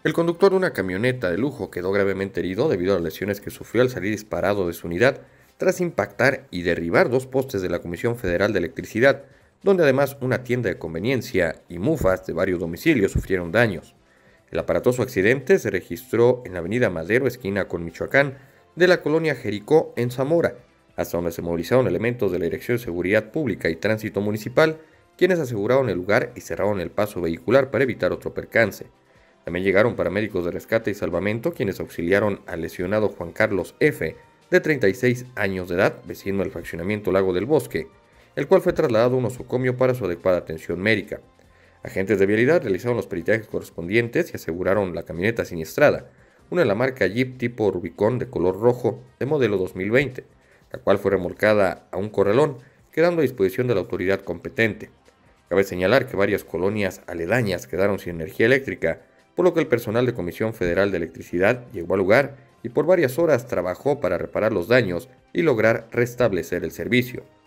El conductor de una camioneta de lujo quedó gravemente herido debido a las lesiones que sufrió al salir disparado de su unidad tras impactar y derribar dos postes de la Comisión Federal de Electricidad, donde además una tienda de conveniencia y mufas de varios domicilios sufrieron daños. El aparatoso accidente se registró en la avenida Madero, esquina con Michoacán, de la colonia Jericó, en Zamora, hasta donde se movilizaron elementos de la Dirección de Seguridad Pública y Tránsito Municipal, quienes aseguraron el lugar y cerraron el paso vehicular para evitar otro percance. También llegaron paramédicos de rescate y salvamento, quienes auxiliaron al lesionado Juan Carlos F., de 36 años de edad, vecino del fraccionamiento Lago del Bosque, el cual fue trasladado a un nosocomio para su adecuada atención médica. Agentes de vialidad realizaron los peritajes correspondientes y aseguraron la camioneta siniestrada, una de la marca Jeep tipo Rubicon de color rojo de modelo 2020, la cual fue remolcada a un corralón, quedando a disposición de la autoridad competente. Cabe señalar que varias colonias aledañas quedaron sin energía eléctrica, por lo que el personal de Comisión Federal de Electricidad llegó al lugar y por varias horas trabajó para reparar los daños y lograr restablecer el servicio.